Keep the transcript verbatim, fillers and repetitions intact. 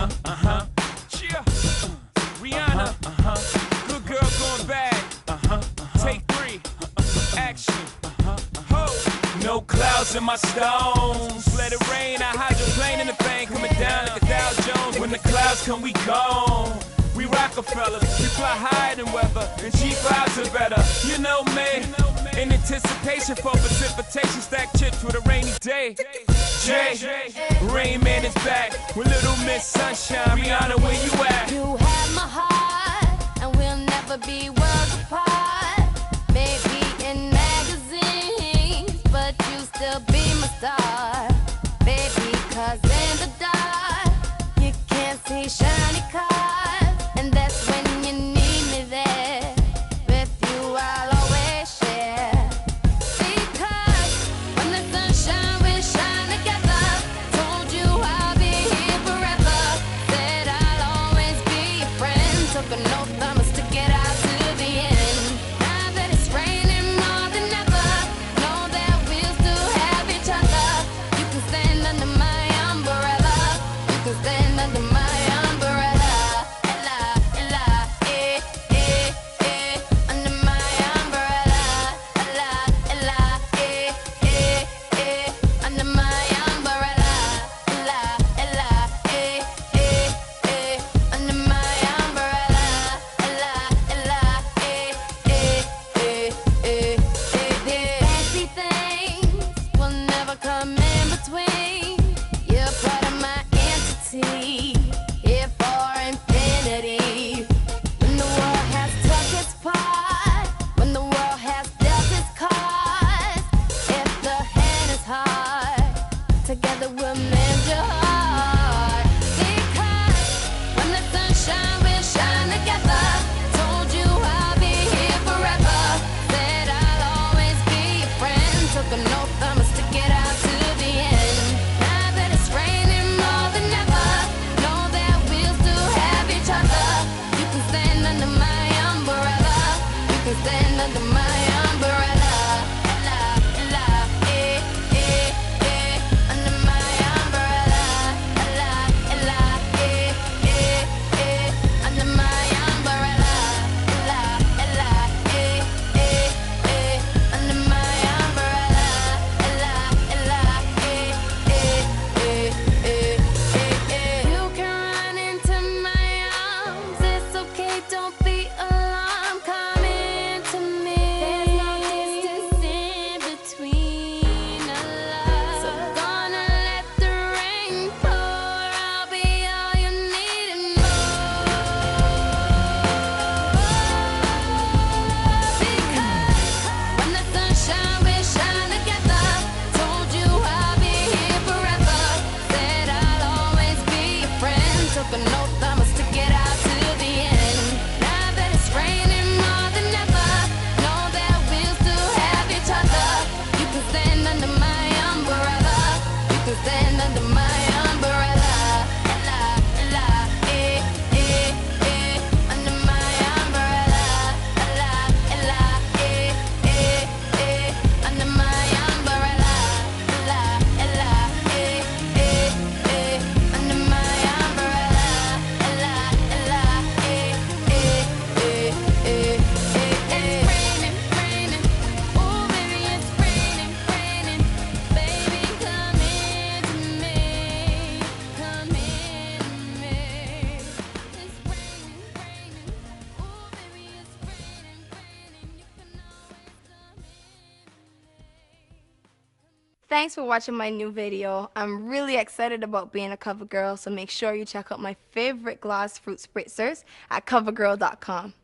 Uh-huh, uh-huh. Yeah. Rihanna. Uh-huh. Good girl going bad. Uh-huh. Take three. Action. Ho. No clouds in my stones. Let it rain. I hydroplane in the thing. Coming down like a Dow Jones. When the clouds come, we gone. We Rockefellers. We fly higher than weather. And G fives are better. You know me. In anticipation for precipitation. Stack chips with a rainy day. Jay, Rain Man is back with Little Miss Sunshine. Rihanna, where you at? You have my heart, and we'll never be worlds apart. Maybe in magazines, but you still be my star. Baby, cause in the dark, you can't see shiny cars. And that's when you need me there. With you, I'll always share. Because when the sunshine will shine together, told you I'll be here forever. Said I'll always be your friend. Took an oath, I'ma stick it out to the end. Now that it's raining more than ever, know that we'll still have each other. You can stand under my umbrella. You can stand under my umbrella. Ella, Ella, eh, eh, eh, under my umbrella. Ella, Ella, eh, eh, eh, under my umbrella. Ella, Ella, eh, eh, eh, under my umbrella. Ella, Ella, eh, eh, eh, eh, eh, eh. Fancy things will never come in between. You're part of my entity, here for infinity. When the world has took its part, when the world has dealt its cards, if the hand is hard, together we'll mend your heart. Because when the sunshine will shine together, told you I'll be here forever. Said I'll always be your friend. Took an oath, I'ma stick it out to the end. Now that it's raining more than ever, know that we'll still have each other. You can stand under my umbrella. You can stand under my umbrella. Ella, Ella, eh, eh, eh, under my umbrella. Ella, Ella, eh, eh, eh, under my umbrella. Ella, Ella, eh, eh, eh, under my umbrella. Ella, Ella, eh, eh, eh, eh, eh, eh. You can run into my arms. It's okay, don't be alarmed. Come into me. There's no distance in between us. So gonna let the rain pour. I'll be all you need and more. Because when the sunshine will shine together, told you I'll be here forever. Said I'll always be your friend. Took an oath, I'ma stick it out to the end. Now that it's raining more than ever, know that we'll still have each other. You can stand under my umbrella. You can stand under my umbrella. Ella, Ella, eh, eh, eh, under my umbrella. Ella, Ella, eh, eh, eh, under my umbrella. Ella, Ella, eh, eh, eh, under my umbrella. Ella, Ella, eh, eh, eh, eh, eh, eh. It's raining, raining. Oh, baby, it's raining, raining. Baby, come into me. Come into me. It's raining, raining. Oh, baby, it's raining, raining. You can always come into me. Thanks for watching my new video. I'm really excited about being a cover girl, so make sure you check out my favorite gloss fruit spritzers at cover girl dot com.